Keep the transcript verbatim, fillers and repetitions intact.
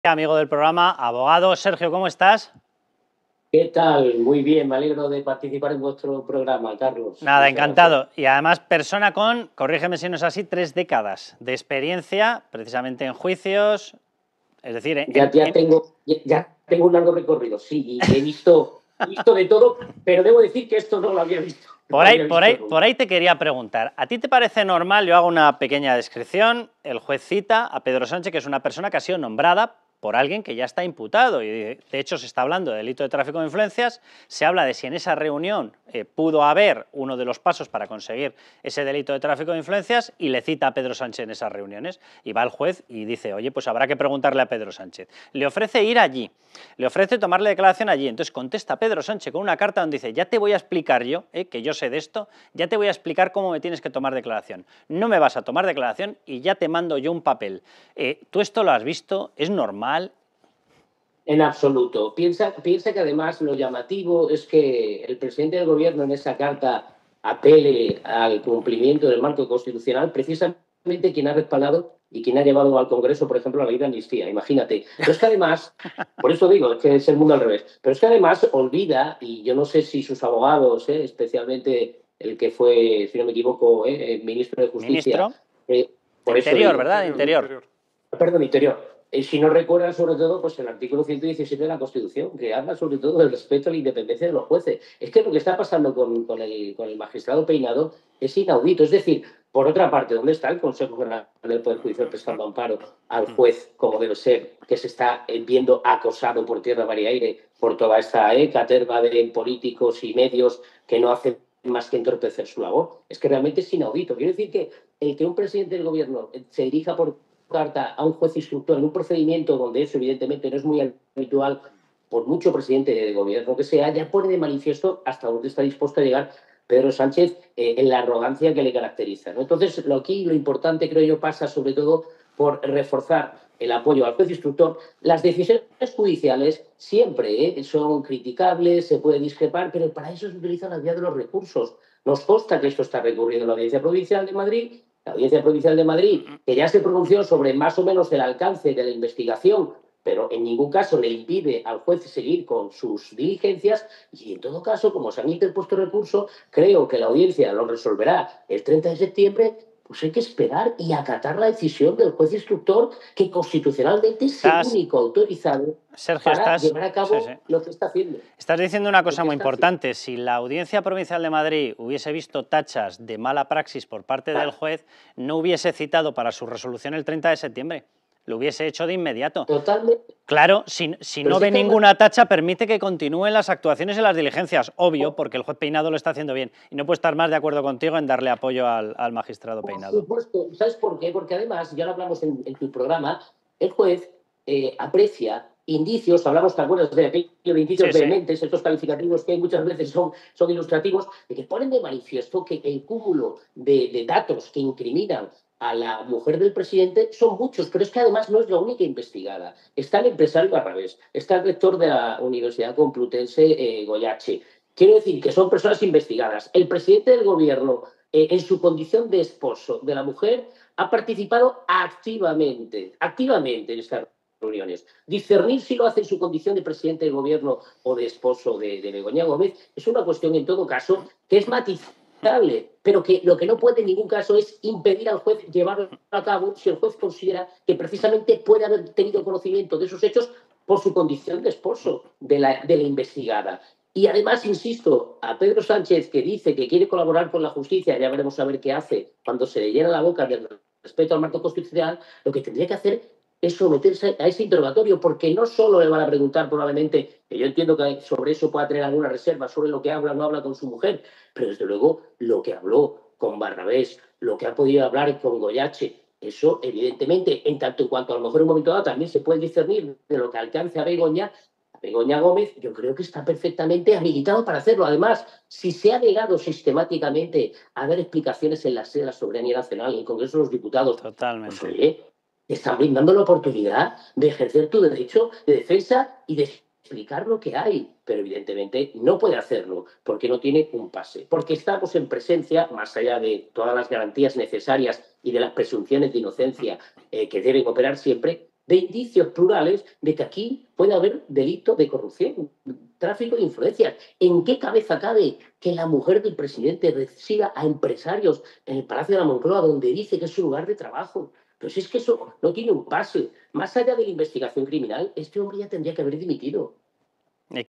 Amigo del programa, abogado. Sergio, ¿cómo estás? ¿Qué tal? Muy bien, me alegro de participar en vuestro programa, Carlos. Nada, Muchas encantado. gracias. Y además persona con, corrígeme si no es así, tres décadas de experiencia, precisamente en juicios, es decir, Ya, en... ya, en... tengo, ya tengo un largo recorrido, sí, y he visto, he visto de todo, pero debo decir que esto no lo había visto. No Por lo ahí, había por, visto ahí, nunca. por ahí te quería preguntar, ¿a ti te parece normal? Yo hago una pequeña descripción. El juez cita a Pedro Sánchez, que es una persona que ha sido nombrada por alguien que ya está imputado, y de hecho se está hablando de delito de tráfico de influencias. Se habla de si en esa reunión eh, pudo haber uno de los pasos para conseguir ese delito de tráfico de influencias, y le cita a Pedro Sánchez en esas reuniones, y va el juez y dice, oye, pues habrá que preguntarle a Pedro Sánchez. Le ofrece ir allí, le ofrece tomarle declaración allí. Entonces contesta Pedro Sánchez con una carta donde dice, ya te voy a explicar yo, eh, que yo sé de esto, ya te voy a explicar cómo me tienes que tomar declaración. No me vas a tomar declaración y ya te mando yo un papel. Eh, ¿Tú esto lo has visto? ¿Es normal? En absoluto. Piensa, piensa que además lo llamativo es que el presidente del gobierno en esa carta apele al cumplimiento del marco constitucional, precisamente quien ha respaldado y quien ha llevado al Congreso, por ejemplo, la ley de amnistía. Imagínate. Pero es que además, por eso digo, es que es el mundo al revés, pero es que además olvida, y yo no sé si sus abogados, eh, especialmente el que fue, si no me equivoco, eh, ministro de Justicia, Ministro eh, por de eso Interior, digo, ¿verdad? De Interior. interior. Perdón, interior. Eh, si no recuerdan, sobre todo, pues el artículo ciento diecisiete de la Constitución, que habla sobre todo del respeto a la independencia de los jueces. Es que lo que está pasando con, con, el, con el magistrado Peinado es inaudito. Es decir, por otra parte, ¿dónde está el Consejo General del Poder Judicial prestando amparo al juez, como debe ser, que se está viendo acosado por tierra, mar y aire por toda esta eh, caterva de políticos y medios que no hacen más que entorpecer su labor? Es que realmente es inaudito. Quiero decir que el que un presidente del gobierno se dirija por carta a un juez instructor en un procedimiento donde eso evidentemente no es muy habitual, por mucho presidente de gobierno que sea, ya pone de manifiesto hasta dónde está dispuesto a llegar Pedro Sánchez eh, en la arrogancia que le caracteriza, ¿no? Entonces, lo aquí lo importante, creo yo, pasa sobre todo por reforzar el apoyo al juez instructor. Las decisiones judiciales siempre eh, son criticables, se puede discrepar, pero para eso se utiliza la vía de los recursos. Nos consta que esto está recurriendo a la Audiencia Provincial de Madrid. La Audiencia Provincial de Madrid, que ya se pronunció sobre más o menos el alcance de la investigación, pero en ningún caso le impide al juez seguir con sus diligencias, y en todo caso, como se han interpuesto recursos, creo que la audiencia lo resolverá el treinta de septiembre, pues hay que esperar y acatar la decisión del juez instructor, que constitucionalmente es el único autorizado Sergio, para estás, llevar a cabo sí, sí. lo que está haciendo. Estás diciendo una cosa muy importante. Si la Audiencia Provincial de Madrid hubiese visto tachas de mala praxis por parte del juez, no hubiese citado para su resolución el treinta de septiembre. Lo hubiese hecho de inmediato. Totalmente. Claro, si, si no ve ninguna tacha, permite que continúen las actuaciones y las diligencias. Obvio, porque el juez Peinado lo está haciendo bien. Y no puedo estar más de acuerdo contigo en darle apoyo al, al magistrado Peinado. Por supuesto. ¿Sabes por qué? Porque además, ya lo hablamos en, en tu programa, el juez eh, aprecia indicios, hablamos, ¿te acuerdas de aquello de indicios Sí, sí. vehementes, estos calificativos que muchas veces son, son ilustrativos, de que ponen de manifiesto que el cúmulo de, de datos que incriminan a la mujer del presidente son muchos, pero es que además no es la única investigada. Está el empresario Barrabés, está el rector de la Universidad Complutense, eh, Goyache. Quiero decir que son personas investigadas. El presidente del gobierno, eh, en su condición de esposo de la mujer, ha participado activamente, activamente en estas reuniones. Discernir si lo hace en su condición de presidente del gobierno o de esposo de, de Begoña Gómez es una cuestión, en todo caso, que es matizable, pero que lo que no puede en ningún caso es impedir al juez llevarlo a cabo si el juez considera que precisamente puede haber tenido conocimiento de esos hechos por su condición de esposo de la, de la investigada. Y además, insisto, a Pedro Sánchez, que dice que quiere colaborar con la justicia, ya veremos a ver qué hace cuando se le llena la boca del respeto al marco constitucional, lo que tendría que hacer es someterse a ese interrogatorio, porque no solo le van a preguntar probablemente, que yo entiendo que sobre eso pueda tener alguna reserva, sobre lo que habla o no habla con su mujer, pero desde luego lo que habló con Barrabés, lo que ha podido hablar con Goyache, eso evidentemente, en tanto en cuanto a lo mejor en un momento dado también se puede discernir de lo que alcance a Begoña, Begoña Gómez, yo creo que está perfectamente habilitado para hacerlo. Además, si se ha negado sistemáticamente a dar explicaciones en la sede de la soberanía nacional, en el Congreso de los Diputados, Totalmente. pues oye, te están brindando la oportunidad de ejercer tu derecho de defensa y de explicar lo que hay, pero evidentemente no puede hacerlo porque no tiene un pase, porque estamos en presencia, más allá de todas las garantías necesarias y de las presunciones de inocencia eh, que deben operar siempre, de indicios plurales de que aquí puede haber delito de corrupción, tráfico de influencias. ¿En qué cabeza cabe que la mujer del presidente reciba a empresarios en el Palacio de la Moncloa, donde dice que es su lugar de trabajo? Pero si es que eso no tiene un pase. Más allá de la investigación criminal, este hombre ya tendría que haber dimitido.